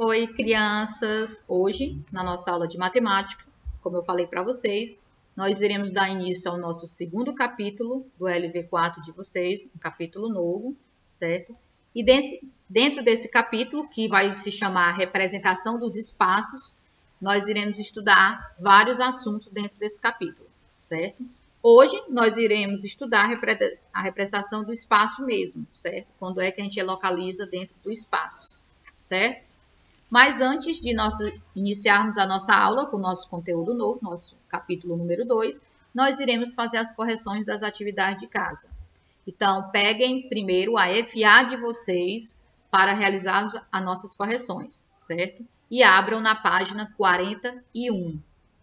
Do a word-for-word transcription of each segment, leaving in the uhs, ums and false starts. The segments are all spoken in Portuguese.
Oi, crianças! Hoje, na nossa aula de matemática, como eu falei para vocês, nós iremos dar início ao nosso segundo capítulo do L V quatro de vocês, um capítulo novo, certo? E desse, dentro desse capítulo, que vai se chamar Representação dos Espaços, nós iremos estudar vários assuntos dentro desse capítulo, certo? Hoje, nós iremos estudar a representação do espaço mesmo, certo? Quando é que a gente localiza dentro do espaço, certo? Mas antes de nós iniciarmos a nossa aula com o nosso conteúdo novo, nosso capítulo número dois, nós iremos fazer as correções das atividades de casa. Então, peguem primeiro a F A de vocês para realizar as nossas correções, certo? E abram na página quarenta e um.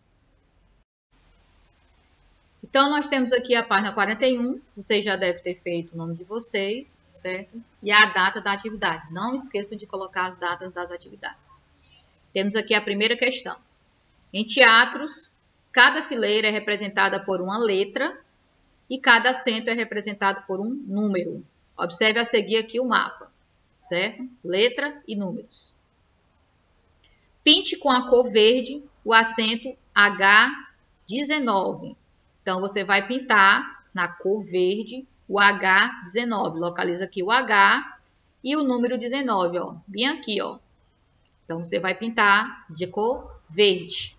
Então, nós temos aqui a página quarenta e um, vocês já devem ter feito o nome de vocês, certo? E a data da atividade. Não esqueçam de colocar as datas das atividades. Temos aqui a primeira questão. Em teatros, cada fileira é representada por uma letra e cada assento é representado por um número. Observe a seguir aqui o mapa, certo? Letra e números. Pinte com a cor verde o assento H dezenove. Então, você vai pintar na cor verde o H dezenove. Localiza aqui o H e o número dezenove, ó, bem aqui, ó. Então, você vai pintar de cor verde.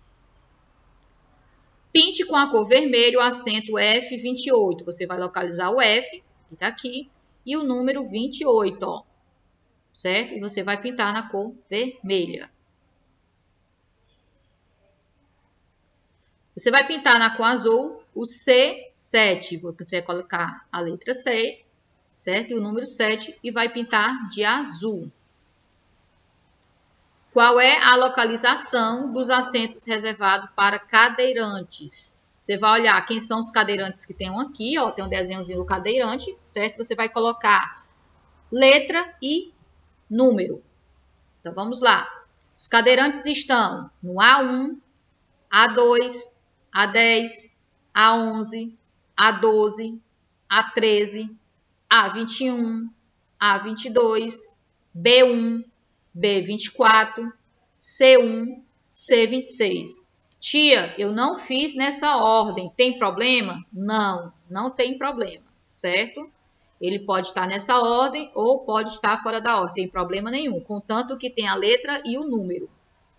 Pinte com a cor vermelha o assento F vinte e oito. Você vai localizar o F, que está aqui, e o número vinte e oito, ó, certo? E você vai pintar na cor vermelha. Você vai pintar na cor azul o C sete, você vai colocar a letra C, certo? E o número sete e vai pintar de azul. Qual é a localização dos assentos reservados para cadeirantes? Você vai olhar quem são os cadeirantes que tem aqui, ó, tem um desenhozinho do cadeirante, certo? Você vai colocar letra e número. Então, vamos lá. Os cadeirantes estão no A um, A dois, A dez, A onze, A doze, A treze, A vinte e um, A vinte e dois, B um, B vinte e quatro, C um, C vinte e seis. Tia, eu não fiz nessa ordem. Tem problema? Não, não tem problema, certo? Ele pode estar nessa ordem ou pode estar fora da ordem. Tem problema nenhum, contanto que tem a letra e o número.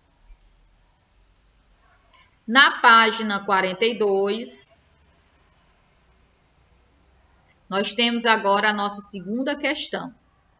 Na página quarenta e dois, nós temos agora a nossa segunda questão.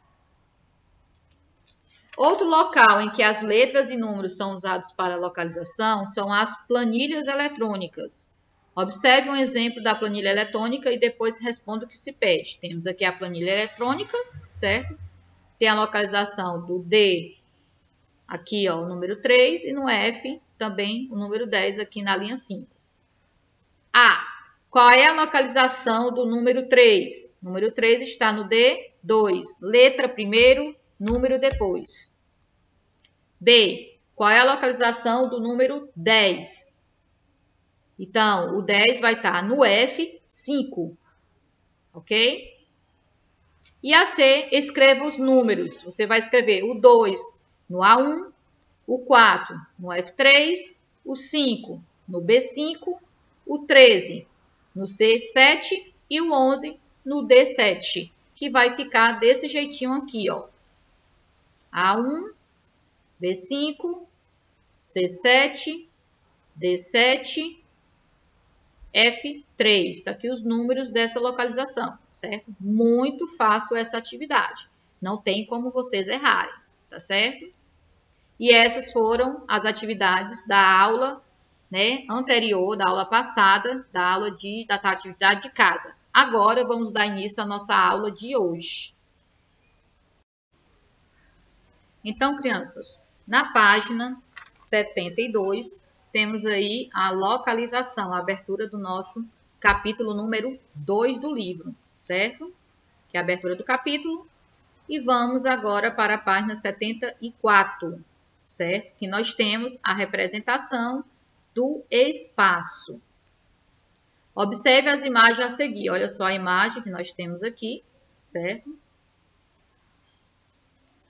Outro local em que as letras e números são usados para localização são as planilhas eletrônicas. Observe um exemplo da planilha eletrônica e depois responda o que se pede. Temos aqui a planilha eletrônica, certo? Tem a localização do D, aqui ó, o número três, e no F também o número dez aqui na linha cinco. A. Qual é a localização do número três? O número três está no D dois. Letra primeiro, número depois. B. Qual é a localização do número dez? Então, o dez vai estar no F cinco. Ok? E a C, escreva os números. Você vai escrever o dois no A um, o quatro no F três, o cinco no B cinco, o treze no C sete e o onze no D sete, que vai ficar desse jeitinho aqui, ó. A um, B cinco, C sete, D sete, F três. Está aqui os números dessa localização, certo? Muito fácil essa atividade. Não tem como vocês errarem, tá certo? E essas foram as atividades da aula, né, anterior, da aula passada, da aula de, da atividade de casa. Agora, vamos dar início à nossa aula de hoje. Então, crianças, na página setenta e dois, temos aí a localização, a abertura do nosso capítulo número dois do livro, certo? Que é a abertura do capítulo. E vamos agora para a página setenta e quatro, certo? Que nós temos a representação do espaço. Observe as imagens a seguir. Olha só a imagem que nós temos aqui, certo?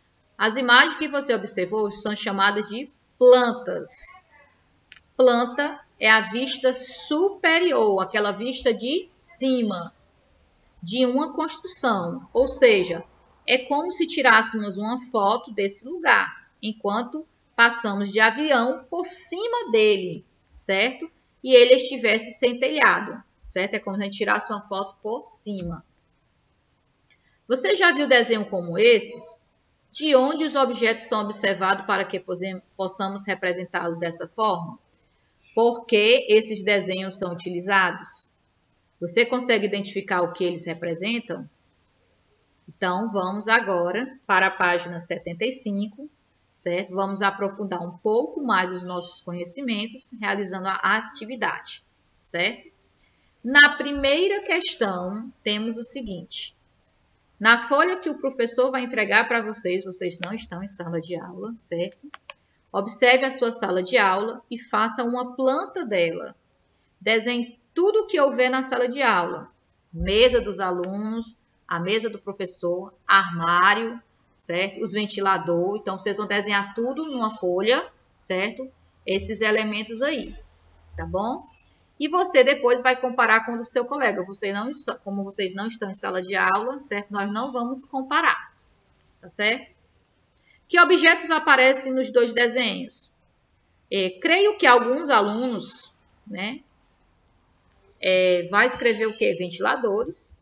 As imagens que você observou são chamadas de plantas. Planta é a vista superior, aquela vista de cima de uma construção, ou seja, é como se tirássemos uma foto desse lugar, enquanto passamos de avião por cima dele, certo? E ele estivesse sem telhado, certo? É como se a gente tirasse uma foto por cima. Você já viu desenho como esses? De onde os objetos são observados para que possamos representá-los dessa forma? Por que esses desenhos são utilizados? Você consegue identificar o que eles representam? Então, vamos agora para a página setenta e cinco, certo? Vamos aprofundar um pouco mais os nossos conhecimentos, realizando a atividade, certo? Na primeira questão, temos o seguinte. Na folha que o professor vai entregar para vocês, vocês não estão em sala de aula, certo? Observe a sua sala de aula e faça uma planta dela. Desenhe tudo o que houver na sala de aula. Mesa dos alunos, a mesa do professor, armário, certo? Os ventiladores. Então, vocês vão desenhar tudo numa folha, certo? Esses elementos aí, tá bom? E você depois vai comparar com o do seu colega. Você não está, como vocês não estão em sala de aula, certo? Nós não vamos comparar, tá certo? Que objetos aparecem nos dois desenhos? É, creio que alguns alunos, né, é, vai escrever o quê? Ventiladores,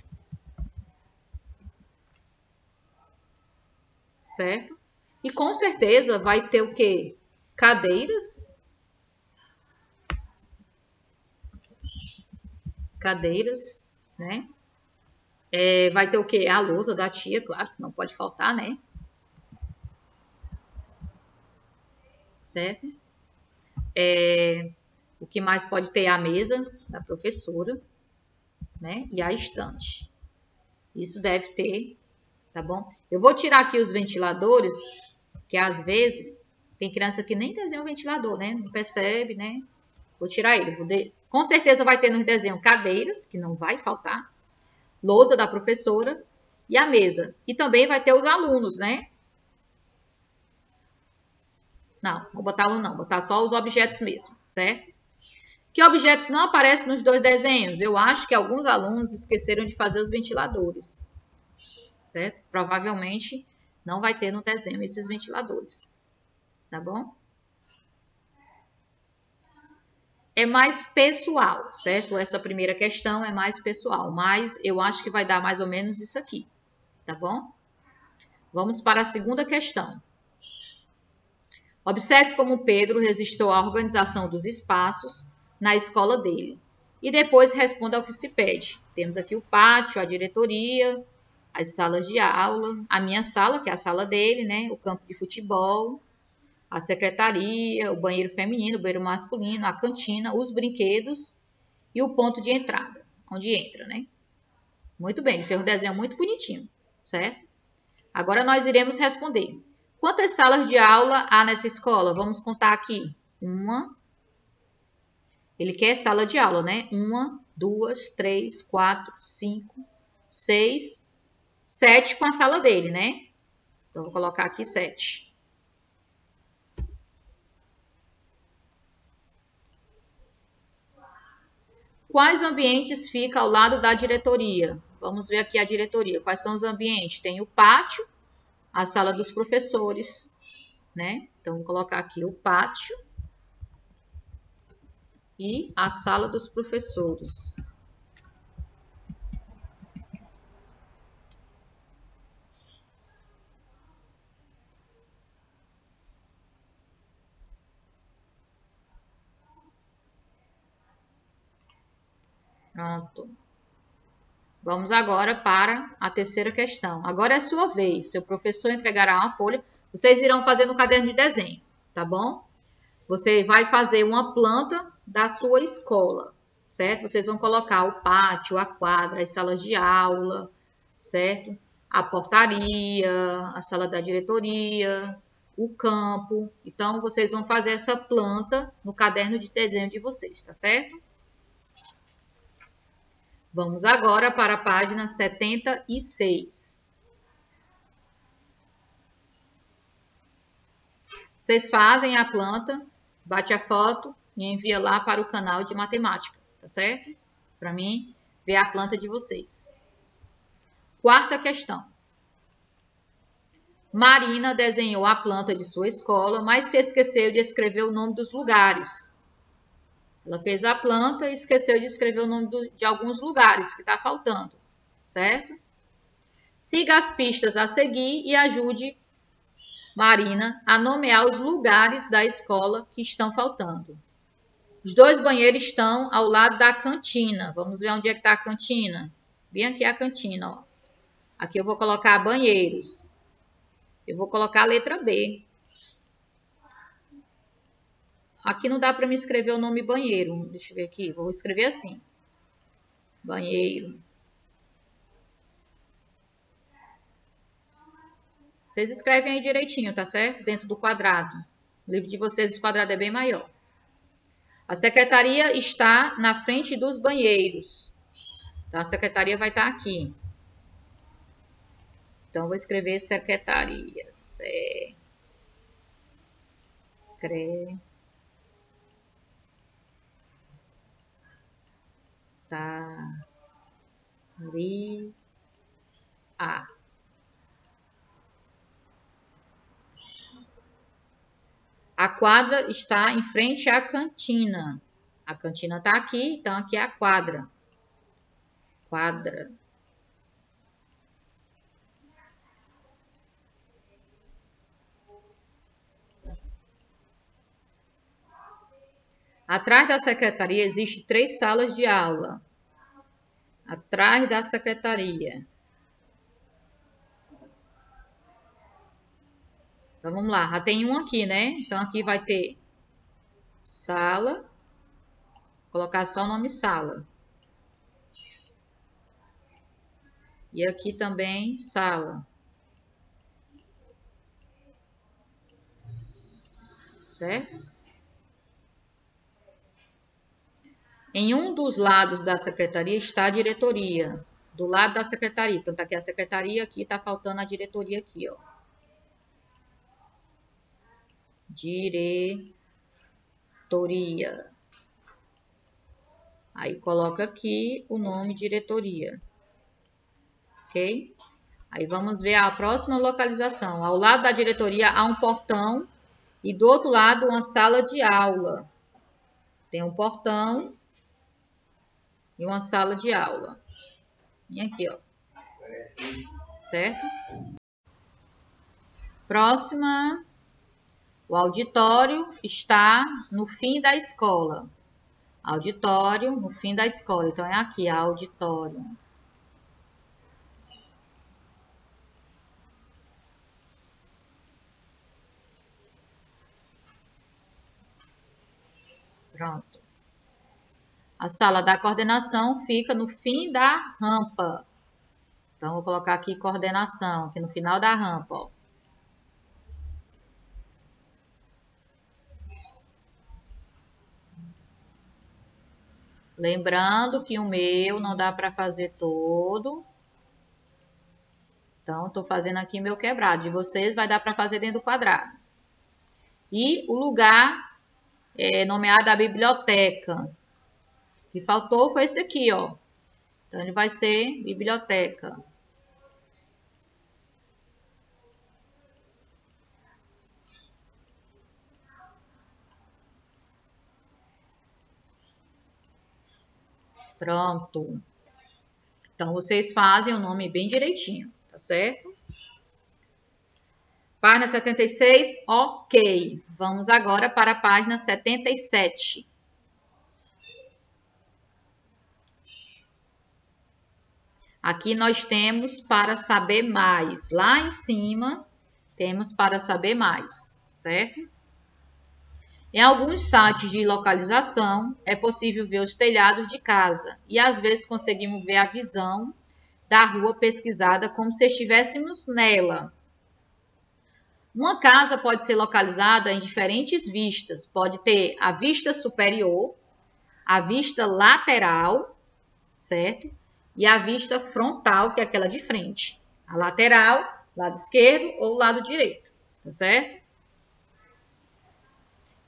certo? E com certeza vai ter o quê? Cadeiras. Cadeiras, né? É, vai ter o quê? A lousa da tia, claro, que não pode faltar, né? Certo? É, o que mais pode ter? A mesa da professora, né? E a estante. Isso deve ter, tá bom? Eu vou tirar aqui os ventiladores, porque às vezes tem criança que nem desenha o ventilador, né? Não percebe, né? Vou tirar ele. Vou de... Com certeza vai ter nos desenhos cadeiras, que não vai faltar. Lousa da professora e a mesa. E também vai ter os alunos, né? Não, vou botar aluno não, vou botar só os objetos mesmo, certo? Que objetos não aparecem nos dois desenhos? Eu acho que alguns alunos esqueceram de fazer os ventiladores, certo? Provavelmente não vai ter no desenho esses ventiladores, tá bom? É mais pessoal, certo? Essa primeira questão é mais pessoal, mas eu acho que vai dar mais ou menos isso aqui, tá bom? Vamos para a segunda questão. Observe como Pedro resistiu à organização dos espaços na escola dele. E depois responda ao que se pede. Temos aqui o pátio, a diretoria, as salas de aula, a minha sala, que é a sala dele, né? O campo de futebol, a secretaria, o banheiro feminino, o banheiro masculino, a cantina, os brinquedos e o ponto de entrada, onde entra, né? Muito bem, ele fez um desenho muito bonitinho, certo? Agora nós iremos responder. Quantas salas de aula há nessa escola? Vamos contar aqui. Uma. Ele quer sala de aula, né? Uma, duas, três, quatro, cinco, seis, sete com a sala dele, né? Então, vou colocar aqui sete. Quais ambientes ficam ao lado da diretoria? Vamos ver aqui a diretoria. Quais são os ambientes? Tem o pátio, a sala dos professores, né? Então, vou colocar aqui o pátio e a sala dos professores. Pronto. Vamos agora para a terceira questão. Agora é sua vez. Seu professor entregará uma folha. Vocês irão fazer no caderno de desenho, tá bom? Você vai fazer uma planta da sua escola, certo? Vocês vão colocar o pátio, a quadra, as salas de aula, certo? A portaria, a sala da diretoria, o campo. Então, vocês vão fazer essa planta no caderno de desenho de vocês, tá certo? Vamos agora para a página setenta e seis. Vocês fazem a planta, bate a foto e envia lá para o canal de matemática, tá certo? Para mim ver a planta de vocês. Quarta questão. Marina desenhou a planta de sua escola, mas se esqueceu de escrever o nome dos lugares. Ela fez a planta e esqueceu de escrever o nome do, de alguns lugares que está faltando, certo? Siga as pistas a seguir e ajude Marina a nomear os lugares da escola que estão faltando. Os dois banheiros estão ao lado da cantina. Vamos ver onde é que está a cantina. Bem aqui a cantina, ó. Aqui eu vou colocar banheiros. Eu vou colocar a letra B. Aqui não dá para me escrever o nome banheiro. Deixa eu ver aqui. Vou escrever assim. Banheiro. Vocês escrevem aí direitinho, tá certo? Dentro do quadrado. O livro de vocês, o quadrado é bem maior. A secretaria está na frente dos banheiros. Então, a secretaria vai estar aqui. Então, vou escrever secretaria. Secretaria. A quadra está em frente à cantina. A cantina está aqui, então aqui é a quadra. Quadra. Atrás da secretaria existem três salas de aula. Atrás da secretaria. Então, vamos lá. Já tem um aqui, né? Então, aqui vai ter sala. Vou colocar só o nome sala. E aqui também sala. Certo? Em um dos lados da secretaria está a diretoria. Do lado da secretaria. Então, tá aqui a secretaria, aqui está faltando a diretoria aqui, ó. Diretoria. Aí, coloca aqui o nome diretoria. Ok? Aí, vamos ver a próxima localização. Ao lado da diretoria há um portão e do outro lado uma sala de aula. Tem um portão e uma sala de aula. E aqui, ó. Certo? Próxima. O auditório está no fim da escola. Auditório no fim da escola. Então, é aqui, auditório. Pronto. A sala da coordenação fica no fim da rampa. Então, vou colocar aqui coordenação, aqui no final da rampa, ó. Lembrando que o meu não dá para fazer todo. Então, estou fazendo aqui meu quebrado. De vocês vai dar para fazer dentro do quadrado. E o lugar é nomeado a biblioteca. O que faltou foi esse aqui, ó. Então, ele vai ser biblioteca. Pronto. Então, vocês fazem o nome bem direitinho, tá certo? Página setenta e seis, ok. Vamos agora para a página setenta e sete. Aqui nós temos para saber mais. Lá em cima, temos para saber mais, certo? Em alguns sites de localização, é possível ver os telhados de casa e às vezes conseguimos ver a visão da rua pesquisada como se estivéssemos nela. Uma casa pode ser localizada em diferentes vistas. Pode ter a vista superior, a vista lateral, certo? E a vista frontal, que é aquela de frente. A lateral, lado esquerdo ou lado direito, tá certo?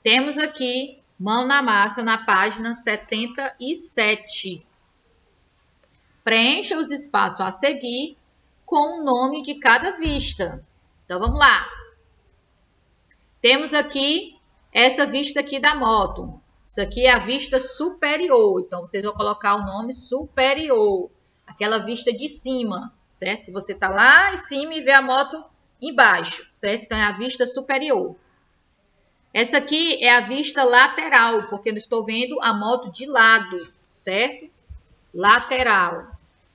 Temos aqui mão na massa na página setenta e sete. Preencha os espaços a seguir com o nome de cada vista. Então, vamos lá. Temos aqui essa vista aqui da moto. Isso aqui é a vista superior. Então, vocês vão colocar o nome superior. Aquela vista de cima, certo? Você está lá em cima e vê a moto embaixo, certo? Então, é a vista superior. Essa aqui é a vista lateral, porque eu estou vendo a moto de lado, certo? Lateral.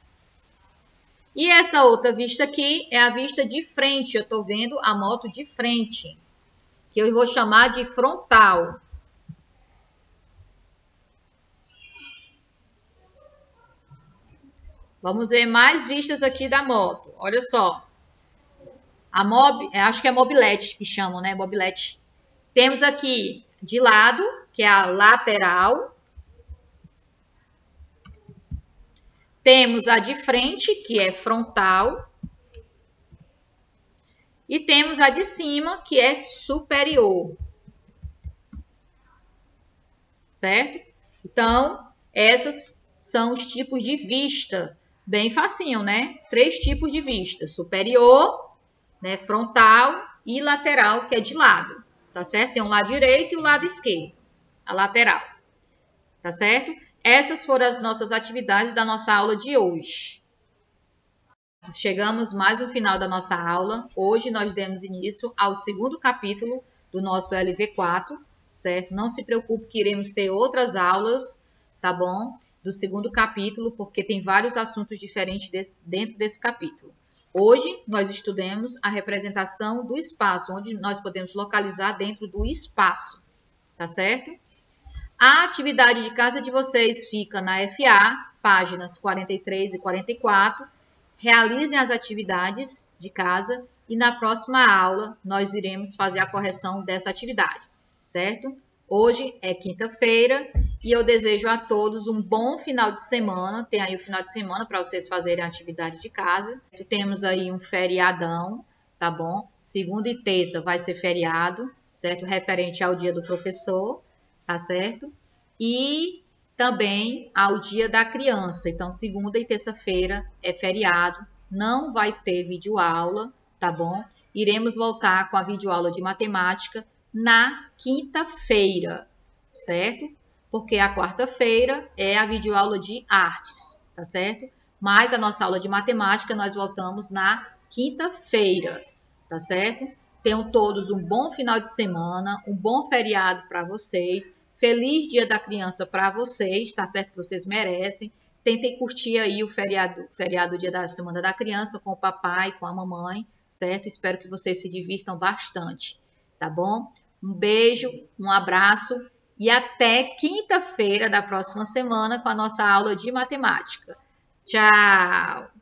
E essa outra vista aqui é a vista de frente. Eu estou vendo a moto de frente, que eu vou chamar de frontal. Vamos ver mais vistas aqui da moto. Olha só. A mob, acho que é mobilete que chamam, né? Mobilete. Temos aqui de lado, que é a lateral. Temos a de frente, que é frontal. E temos a de cima, que é superior. Certo? Então, essas são os tipos de vista. Bem facinho, né? Três tipos de vista. Superior, né? Frontal e lateral, que é de lado. Tá certo? Tem um lado direito e o lado esquerdo. A lateral. Tá certo? Essas foram as nossas atividades da nossa aula de hoje. Chegamos mais no final da nossa aula. Hoje nós demos início ao segundo capítulo do nosso L V quatro, certo? Não se preocupe que iremos ter outras aulas, tá bom? Do segundo capítulo, porque tem vários assuntos diferentes dentro desse capítulo. Hoje nós estudamos a representação do espaço, onde nós podemos localizar dentro do espaço, tá certo? A atividade de casa de vocês fica na F A, páginas quarenta e três e quarenta e quatro. Realizem as atividades de casa e na próxima aula nós iremos fazer a correção dessa atividade, certo? Hoje é quinta-feira e eu desejo a todos um bom final de semana. Tem aí o final de semana para vocês fazerem a atividade de casa. Temos aí um feriadão, tá bom? Segunda e terça vai ser feriado, certo? Referente ao dia do professor. Tá certo? E também ao dia da criança. Então, segunda e terça-feira é feriado, não vai ter videoaula, tá bom? Iremos voltar com a videoaula de matemática na quinta-feira, certo? Porque a quarta-feira é a videoaula de artes, tá certo? Mas a nossa aula de matemática nós voltamos na quinta-feira, tá certo? Tenham todos um bom final de semana, um bom feriado para vocês. Feliz Dia da Criança para vocês, tá certo? Que vocês merecem. Tentem curtir aí o feriado, feriado Dia da Semana da Criança com o papai, com a mamãe, certo? Espero que vocês se divirtam bastante, tá bom? Um beijo, um abraço e até quinta-feira da próxima semana com a nossa aula de matemática. Tchau!